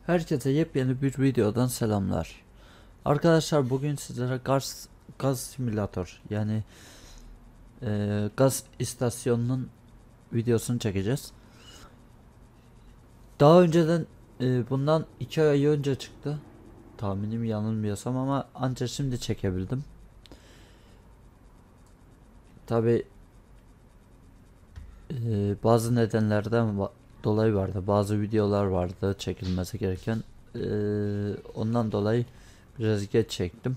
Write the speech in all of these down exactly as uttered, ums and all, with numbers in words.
Herkese yepyeni bir videodan selamlar. Arkadaşlar bugün sizlere gaz, gaz simülatör yani e, gaz istasyonunun videosunu çekeceğiz. Daha önceden e, bundan iki ay önce çıktı. Tahminim yanılmıyorsam ama ancak şimdi çekebildim. Tabi e, bazı nedenlerden dolayı vardı. Bazı videolar vardı çekilmesi gereken. E, ondan dolayı biraz geç çektim.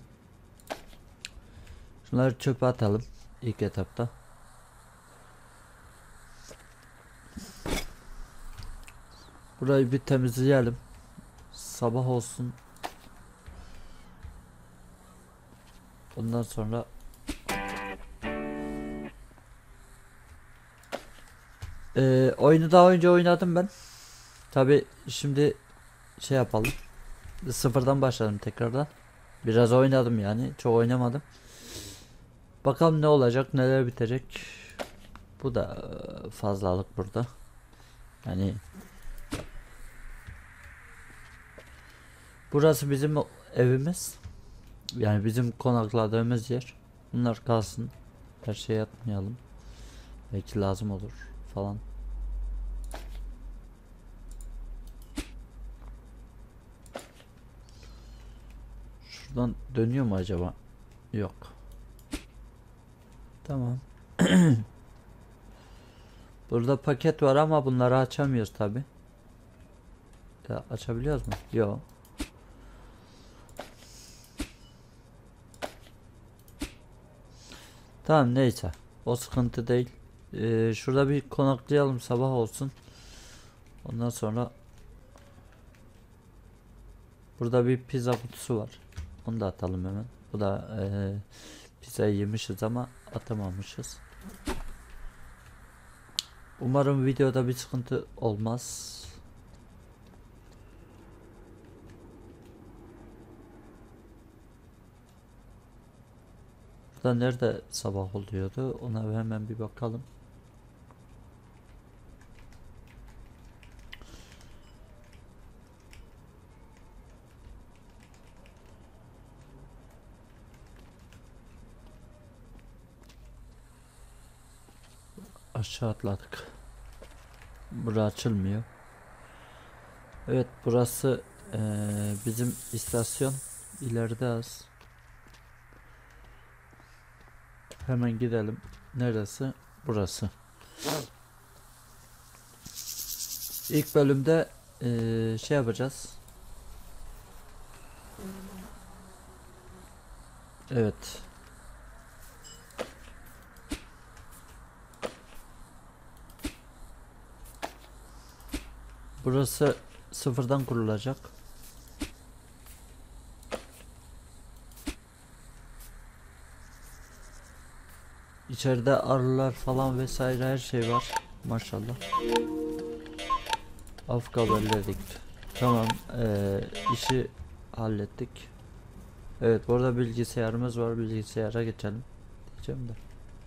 Şunları çöpe atalım ilk etapta. Burayı bir temizleyelim. Sabah olsun. Ondan sonra ee, oyunu daha önce oynadım ben. Tabi şimdi şey yapalım. Sıfırdan başladım tekrardan. Biraz oynadım yani. Çok oynamadım. Bakalım ne olacak, neler bitecek. Bu da fazlalık burada. Yani burası bizim evimiz. Yani bizim konakladığımız yer. Bunlar kalsın. Her şeye atmayalım. Belki lazım olur falan. Şuradan dönüyor mu acaba? Yok. Tamam. Burada paket var ama bunları açamıyoruz tabi. Ya açabiliyoruz mu? Yok. Tamam neyse. O sıkıntı değil. Ee, şurada bir konaklayalım sabah olsun. Ondan sonra burada bir pizza kutusu var. Onu da atalım hemen. Bu da e, pizzayı yemişiz ama atamamışız. Umarım videoda bir sıkıntı olmaz. Burada nerede sabah oluyordu? Ona hemen bir bakalım. Aşağı atladık. Burası açılmıyor. Evet burası ee, bizim istasyon. İleride az. Hemen gidelim. Neresi? Burası. İlk bölümde ee, şey yapacağız. Evet. Burası sıfırdan kurulacak. İçeride arılar falan vesaire her şey var. Maşallah. Afka belledik. Tamam. Ee, işi hallettik. Evet burada bilgisayarımız var. Bilgisayara geçelim. Diyeceğim de.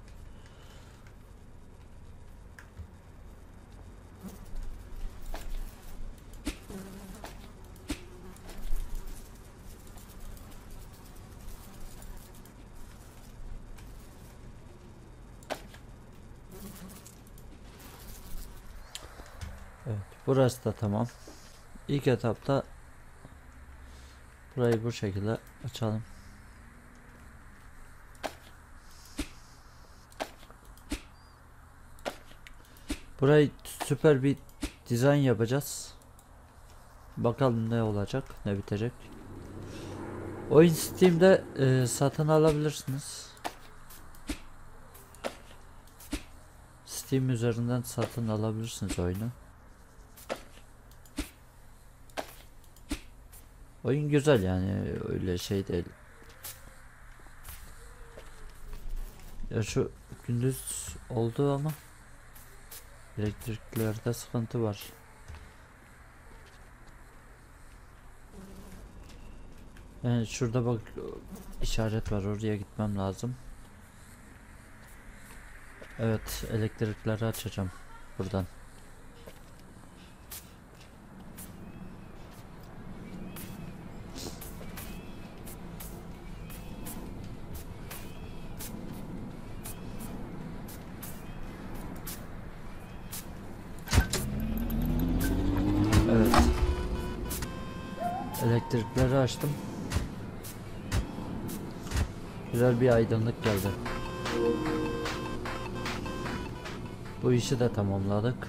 Evet burası da tamam. İlk etapta burayı bu şekilde açalım. Burayı süper bir dizayn yapacağız. Bakalım ne olacak, ne bitecek. Oyun Steam'de e, satın alabilirsiniz. Steam üzerinden satın alabilirsiniz oyunu. Oyun güzel yani öyle şey değil. Ya şu gündüz oldu ama elektriklerde sıkıntı var. Yani şurada bak işaret var, oraya gitmem lazım. Evet elektrikleri açacağım buradan. Elektrikleri açtım. Güzel bir aydınlık geldi. Bu işi de tamamladık.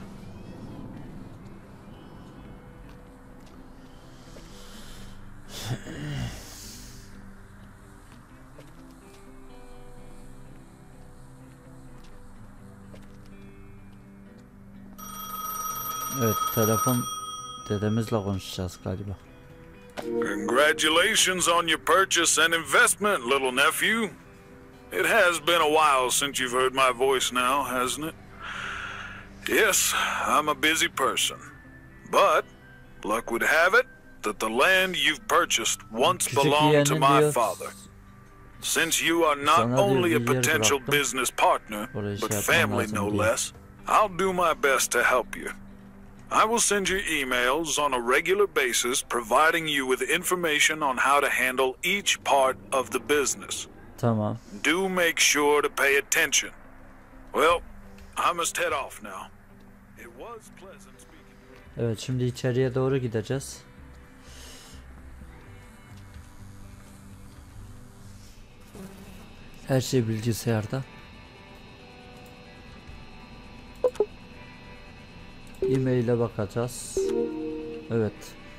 Evet, telefon dedemizle konuşacağız galiba. Congratulations on your purchase and investment, little nephew. It has been a while since you've heard my voice now, hasn't it? Yes, I'm a busy person. But luck would have it that the land you've purchased once belonged to my father. Since you are not only a potential business partner, but family no less, I'll do my best to help you. I will send you emails on a regular basis providing you with information on how to handle each part of the business. Tamam. Do make sure to pay attention. Well, I must head off now. It was pleasant speaking. Evet, şimdi içeriye doğru gideceğiz. Her şey bilgisayarda. E-mail'e bakacağız. Evet.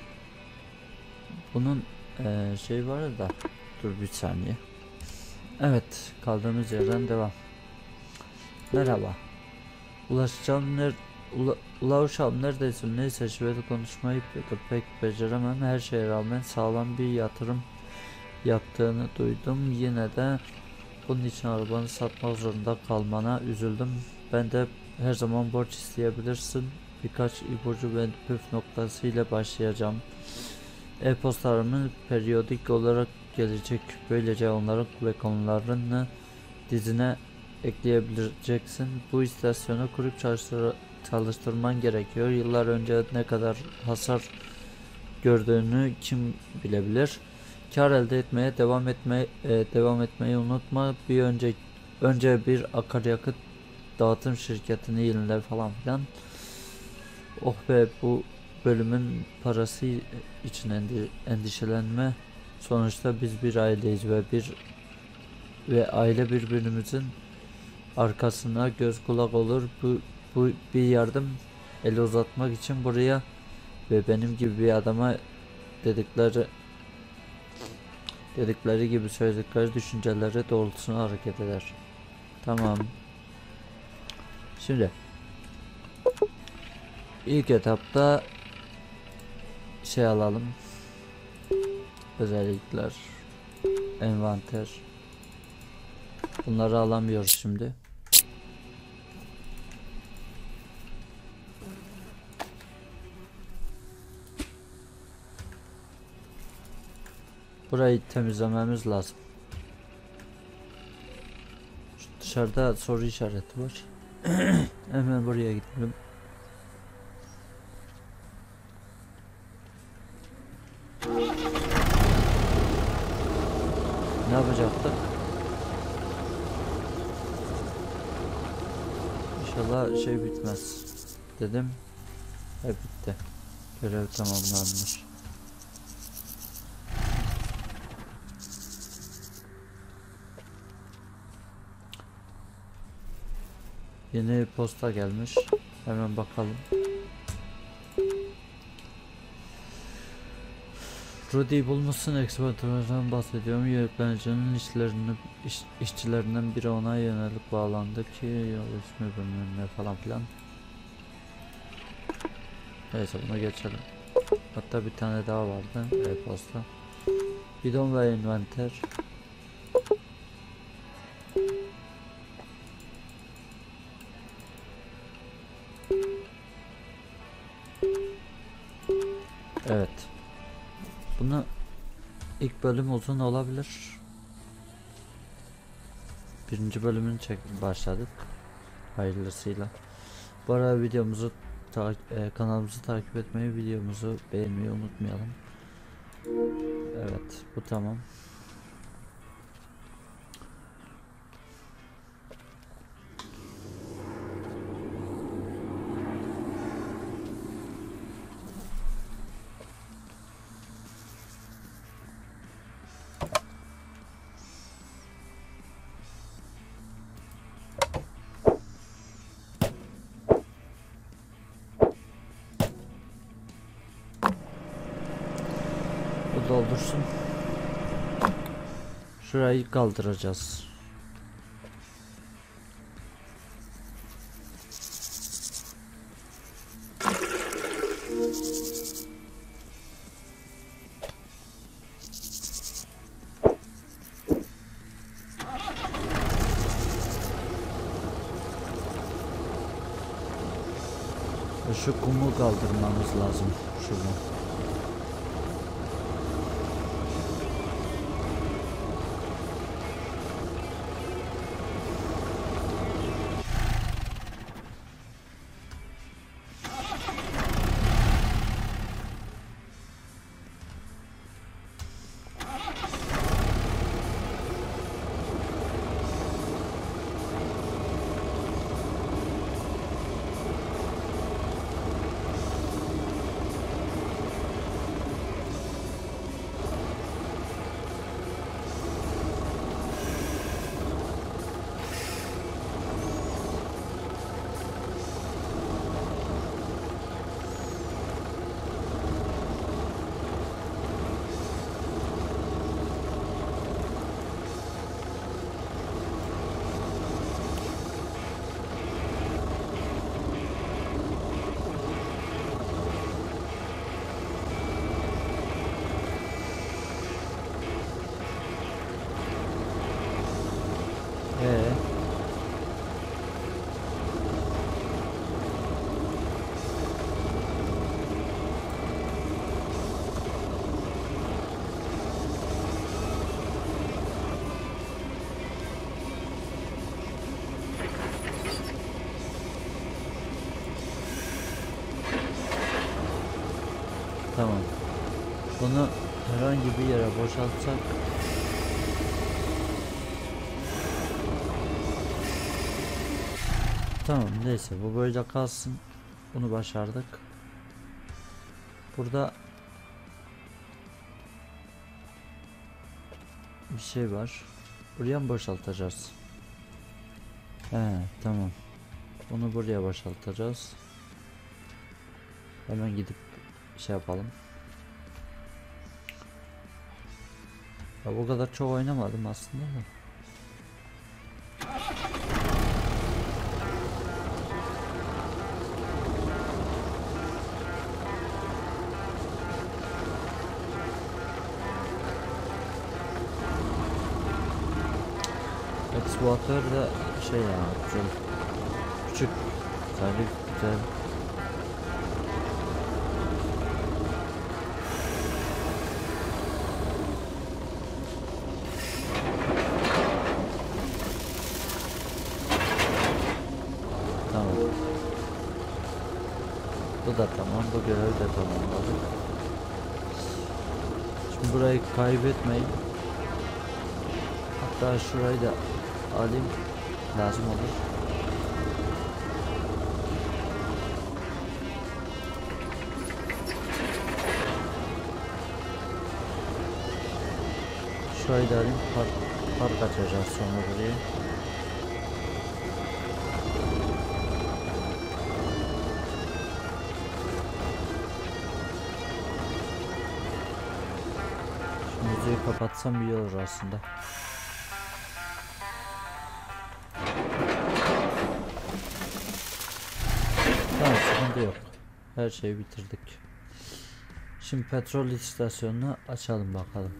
Bunun ee, şey var da. Dur bir saniye. Evet, kaldığımız yerden devam. Merhaba. Ulaşacağım ner Ula Ulaşacağım neredesin? Neyse, şöyle konuşmayı pek beceremem. Her şeye rağmen sağlam bir yatırım yaptığını duydum. Yine de bunun için arabanı satmak zorunda kalmana üzüldüm. Ben de her zaman borç isteyebilirsin. Birkaç ipucu ve püf noktası ile başlayacağım. E-postalarımın periyodik olarak gelecek. Böylece onların ve konularını dizine ekleyebileceksin. Bu istasyonu kurup çalıştır çalıştırman gerekiyor. Yıllar önce ne kadar hasar gördüğünü kim bilebilir? Kar elde etmeye devam etmeye e, devam etmeyi unutma. Bir önce önce bir akaryakıt dağıtım şirketini yenile falan filan. Oh be, bu bölümün parası için endi endişelenme. Sonuçta biz bir aileyiz ve bir ve aile birbirimizin arkasına göz kulak olur. Bu bu bir yardım eli uzatmak için buraya ve benim gibi bir adama dedikleri dedikleri gibi söyledikleri düşünceleri doğrultusunda hareket eder. Tamam. Şimdi ilk etapta şey alalım. Özellikler, envanter. Bunları alamıyoruz şimdi. Burayı temizlememiz lazım. Şu dışarıda soru işareti var. Hemen buraya gidelim. Ne yapacaktık? İnşallah şey bitmez dedim. Ve bitti. Görev tamamlanmış. Yeni posta gelmiş. Hemen bakalım. Rudy bulmuşsun, eksploatörden bahsediyorum. Yönetmenicinin işlerini, iş, işçilerinden biri ona yönelik bağlandı ki yol ismi bölümüne falan filan. Neyse, buna geçelim. Hatta bir tane daha vardı e-posta. Bidon ve envanter. Evet. Bunu ilk bölüm uzun olabilir. Birinci bölümünü çek başladık. Hayırlısıyla. Bu arada videomuzu ta e, kanalımızı takip etmeyi, videomuzu beğenmeyi unutmayalım. Evet, bu tamam. doldursun. Şurayı kaldıracağız. Şu kumu kaldırmamız lazım şuradan. Ee. Tamam. Bunu herhangi bir yere boşaltsak. Tamam, neyse bu böyle kalsın. Bunu başardık. Burada bir şey var. Buraya mı boşaltacağız? He, tamam. Bunu buraya boşaltacağız. Hemen gidip şey yapalım. Ya bu kadar çok oynamadım aslında da. Excavator da şey ya, güzel. Küçük, zarif, güzel. Tamam. Bu da tamam, bu görev de tamamladık. Şimdi burayı kaybetmeyin. Hatta şurayı da alayım, lazım olur. Şurayı da alayım, park, park açacağız sonra buraya. Şu müziği kapatsam iyi olur aslında. Tamam, sıkıntı yok. Her şeyi bitirdik. Şimdi petrol istasyonunu açalım bakalım.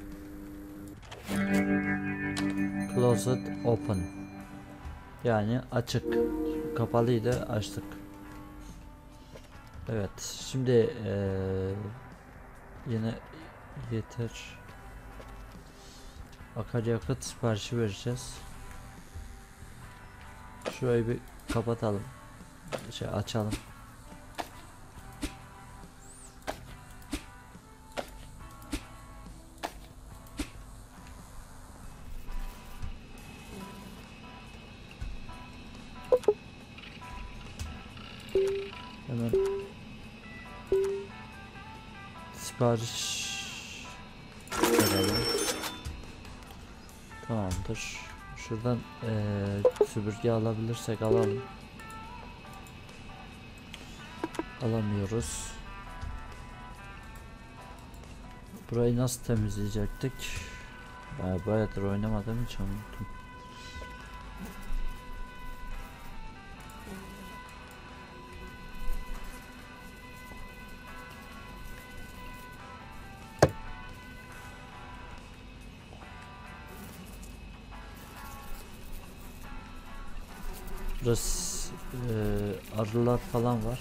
Closet open. Yani açık. Kapalıydı, açtık. Evet, şimdi ee, yine yeter. Akaryakıt siparişi vereceğiz. Şurayı bir kapatalım. Şey açalım. Hemen sipariş verelim. Tamamdır. Şuradan ee, süpürge alabilirsek alalım. Alamıyoruz. Burayı nasıl temizleyecektik? Ee, bayağıdır oynamadığım için unuttum. Burası e, arılar falan var.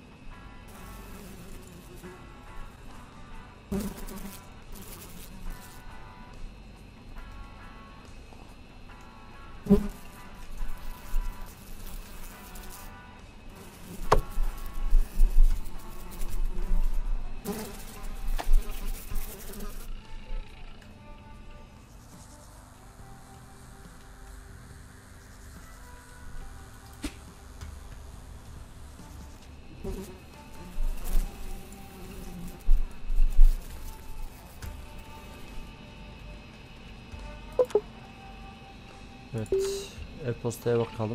Evet, e-postaya bakalım.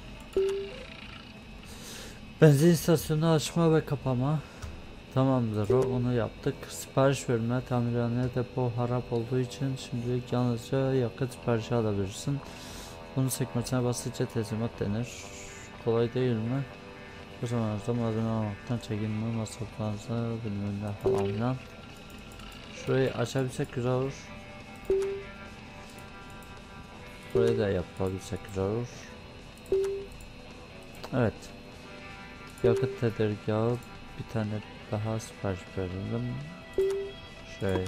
Benzin istasyonu açma ve kapama. Tamamdır, o onu yaptık. Sipariş verme, tamirhane depo harap olduğu için şimdilik yalnızca yakıt siparişi alabilirsin. Bunu sekmesine basınca teslimat denir. Kolay değil mi? Bu zamanlarda malzeme almaktan çekinme, masraflarınızı bilmemler falan filan. Şurayı açabilsek güzel olur. Burayı da yapabilsek güzel olur. Evet. Yakıt tedirgahı bir tane daha sipariş verelim. Şöyle.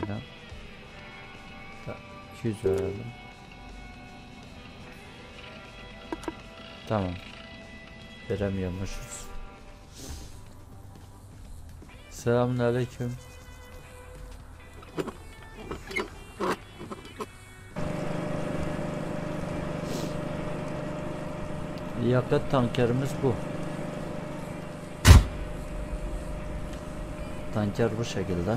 iki yüz verelim. Tamam. Veremiyormuşuz. Selamünaleyküm. Yakıt tankerimiz bu. Tanker bu şekilde.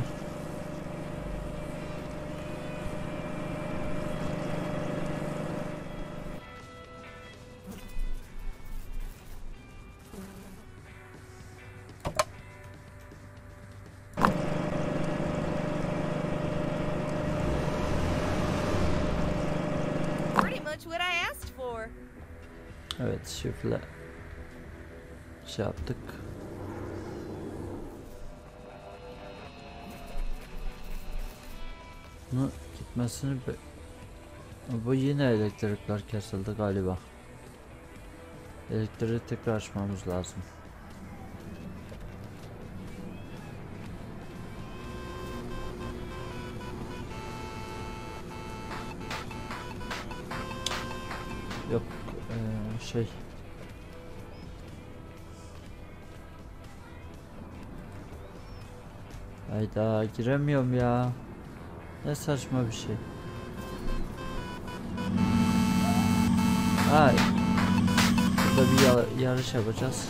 Evet, şifre şey yaptık. Bunu gitmesini be bu yine elektrikler kesildi galiba. Elektriği tekrar açmamız lazım. Yok ee, şey hayda giremiyorum ya. Ne saçma bir şey. Ay. Burada bir ya yarış yapacağız.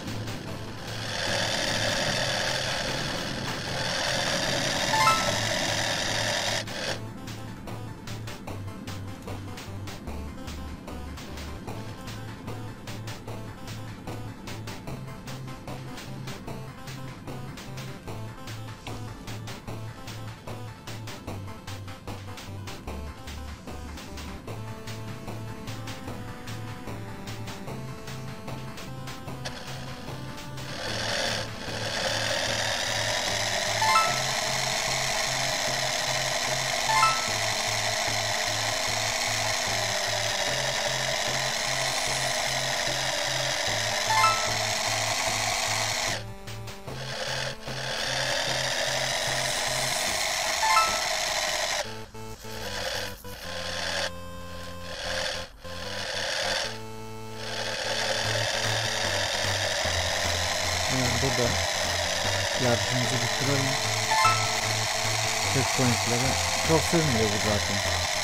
Burada yarışımızı bitirelim. Checkpoint'lere çok sürmüyor bu zaten.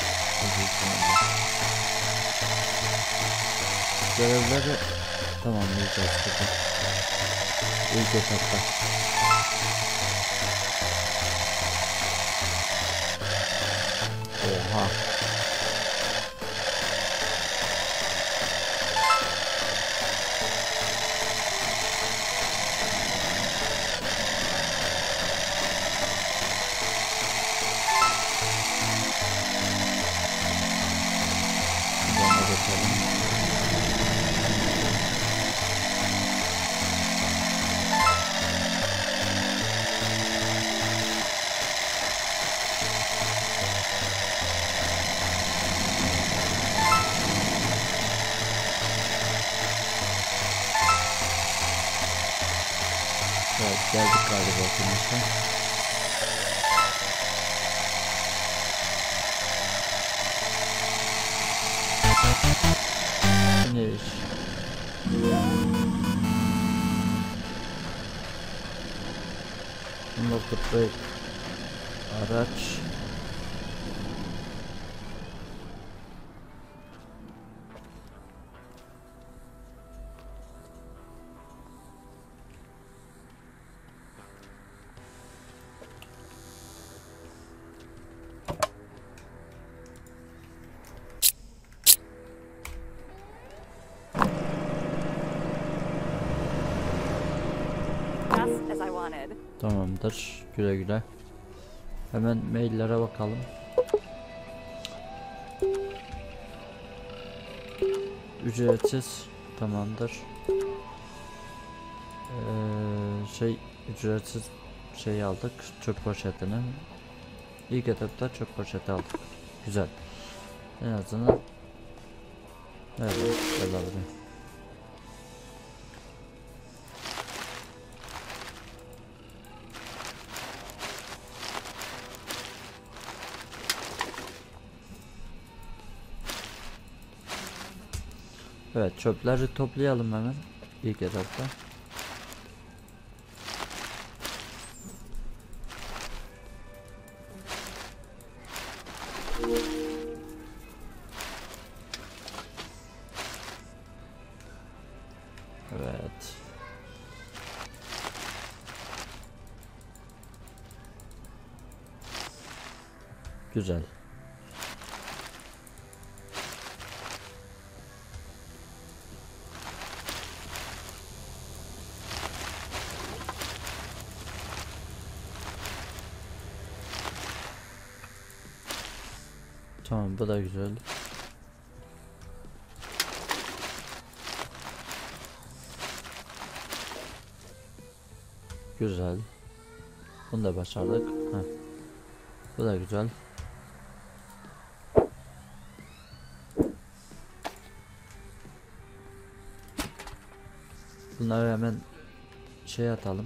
Görevleri tamamlayacağız burada. İlk etapta. Oha. açalım. Evet, geldik galiba finish'e. Finish. Unlock the brake. Araç. Just as I wanted. Tamamdır. Güle güle. Hemen maillere bakalım. Ücretsiz. Tamamdır. Ee, şey ücretsiz şey aldık. Çöp poşetini. İlk etapta çöp poşeti aldık. Güzel. En azından evet, güzel aldım. Evet, çöpleri toplayalım hemen ilk etapta. Evet. Güzel. Tamam, bu da güzel. Güzel. Bunu da başardık. Heh. Bu da güzel. Bunları hemen şey atalım.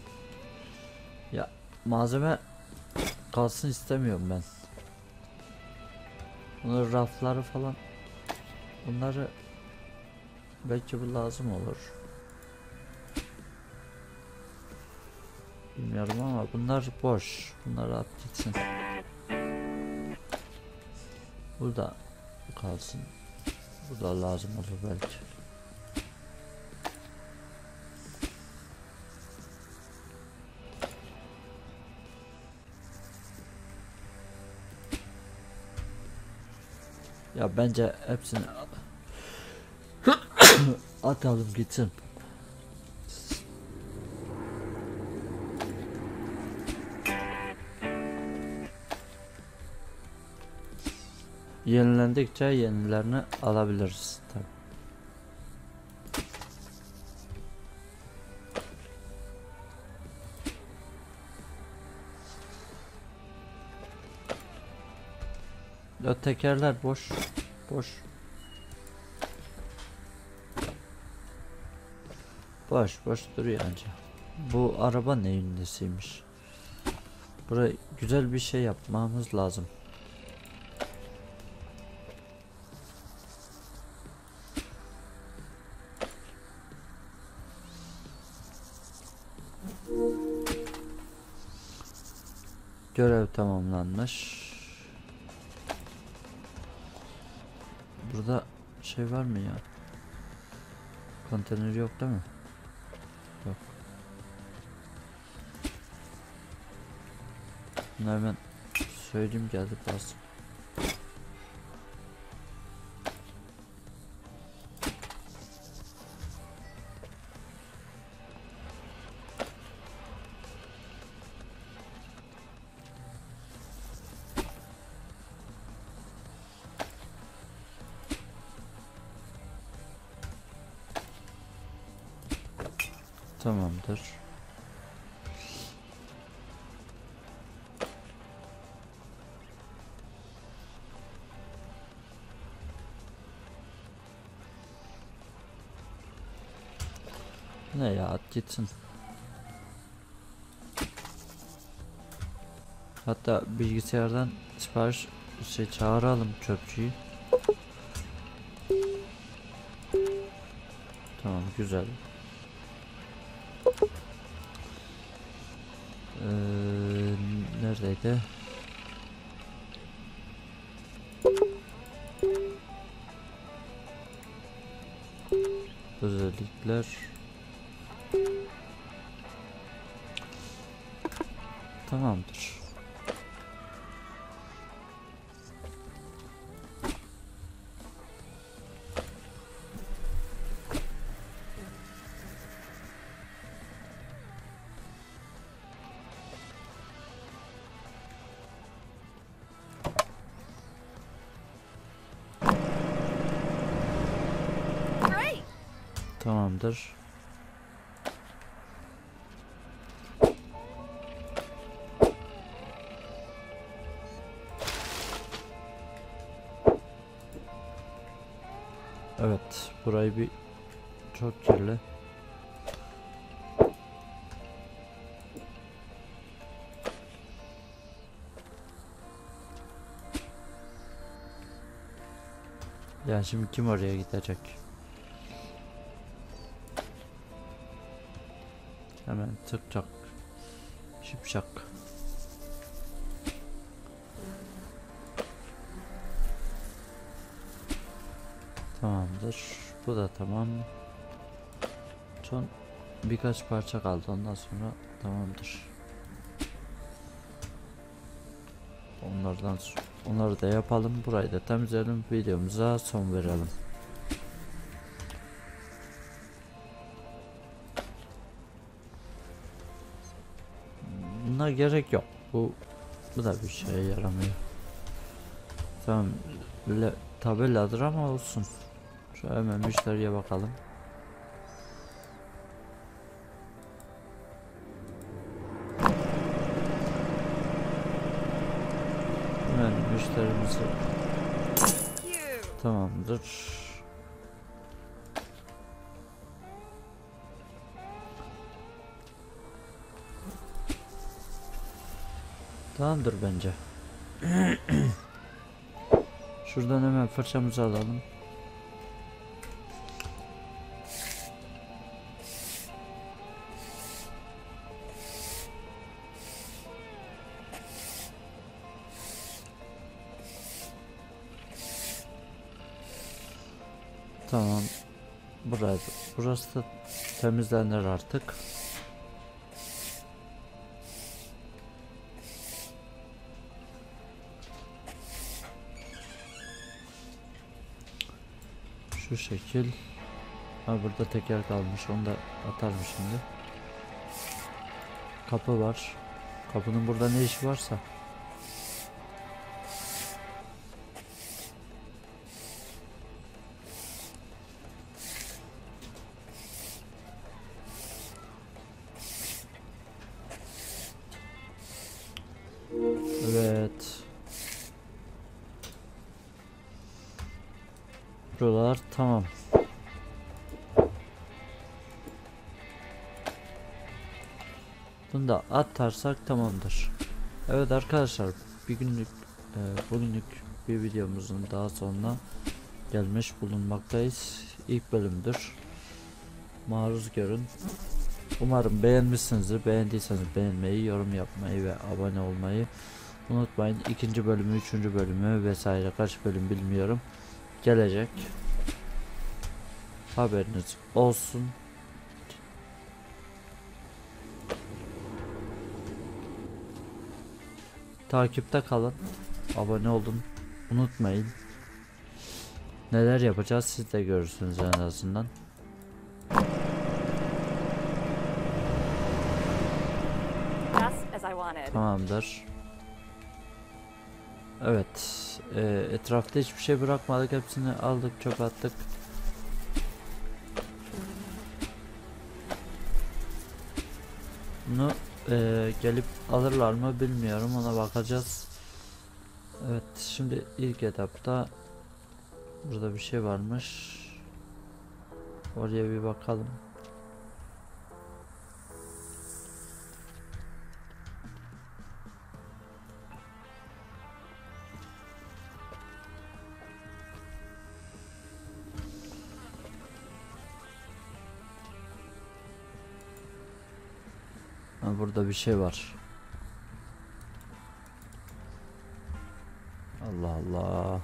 Ya malzeme kalsın istemiyorum ben. Bunları rafları falan. Bunları belki bu lazım olur. Bilmiyorum ama bunlar boş. Bunları at gitsin. Burada kalsın. Bu da lazım olur belki. Ya bence hepsini atalım gitsin. Yenilendikçe yenilerini alabiliriz tabii. O tekerler boş. Boş. Boş boş duruyor anca. Bu araba neyin nesiymiş? Buraya güzel bir şey yapmamız lazım. Görev tamamlanmış. Burada şey var mı ya? Konteyner yok değil mi? Yok. Bunu hemen söyleyeyim, geldi bas. Tamamdır. Ne ya, at gitsin. Hatta bilgisayardan sipariş şey çağıralım çöpçüyü. Tamam, güzel. Ee, neredeydi? Özellikler. Tamamdır. Great! Tamamdır. Evet, burayı bir çok kirli. Ya şimdi kim oraya gidecek? Hemen tıkacak. Şipşak. Tamamdır. Bu da tamam. Son birkaç parça kaldı, ondan sonra tamamdır. Onlardan onları da yapalım. Burayı da temizleyelim. Videomuza son verelim. Buna gerek yok. Bu bu da bir şeye yaramıyor. Tamam. Le, tabeladır ama olsun. Şu hemen müşteriye bakalım. Hemen müşterimizi tamamdır. Tamamdır bence. Şuradan hemen fırçamızı alalım. Tamam. Burası, burası da temizlenir artık. Şu şekil. Ha, burada teker kalmış, onu da atarım şimdi. Kapı var. Kapının burada ne işi varsa. Evet. Buralar tamam. Bunu da atarsak tamamdır. Evet arkadaşlar, bir günlük e, bugünlük bir videomuzun daha sonuna gelmiş bulunmaktayız. İlk bölümdür. Maruz görün. Umarım beğenmişsinizdir. Beğendiyseniz beğenmeyi, yorum yapmayı ve abone olmayı unutmayın. İkinci bölümü, üçüncü bölümü vesaire kaç bölüm bilmiyorum, gelecek. Haberiniz olsun. Takipte kalın. Abone olun. Unutmayın. Neler yapacağız siz de görürsünüz en azından. Just as I wanted. Tamamdır. Evet. E, etrafta hiçbir şey bırakmadık. Hepsini aldık, çöpe attık. Bunu e, gelip alırlar mı bilmiyorum, ona bakacağız. Evet, şimdi ilk etapta burada bir şey varmış. Oraya bir bakalım. Ha, burada bir şey var. Allah Allah.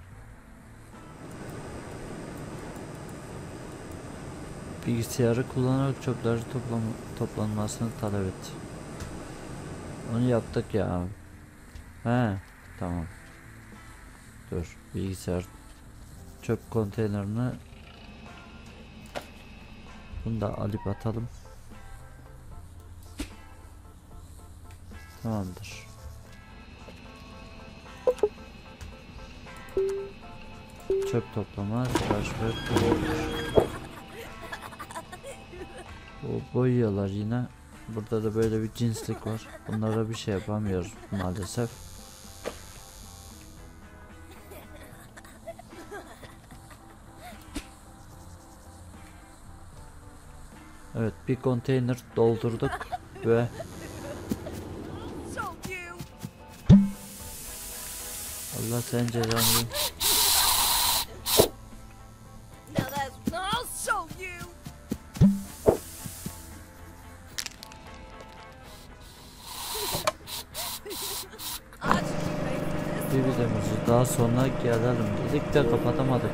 Bilgisayarı kullanarak çöpleri toplam toplanmasını talep et. Onu yaptık ya. He, tamam. Dur, bilgisayar çöp konteynerini bunu da alıp atalım. Tamamdır. Çöp toplama, tıraş ve kullanılır. O boyuyorlar yine. Burada da böyle bir cinslik var. Bunlara bir şey yapamıyoruz maalesef. Evet, bir konteyner doldurduk ve Allah sen cezanı ver. Bir videomuzu daha sonra gelelim dedik de kapatamadık.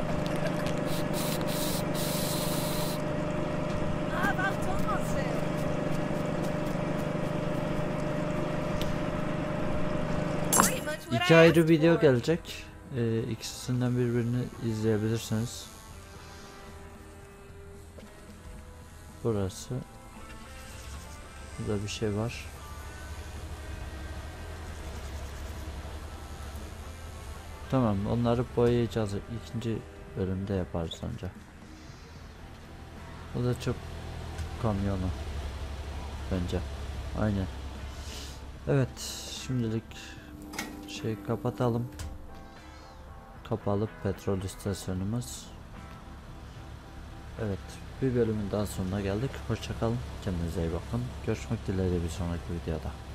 İki ayrı video gelecek. Ee, ikisinden birbirini izleyebilirsiniz. Burası. Burada bir şey var. Tamam, onları boyayacağız. İkinci bölümde yaparız önce. Bu da çöp kamyonu. Bence. Aynen. Evet, şimdilik şey kapatalım. Kapalı petrol istasyonumuz. Evet, bir bölümün daha sonuna geldik. Hoşça kalın. Kendinize iyi bakın. Görüşmek dileğiyle bir sonraki videoda.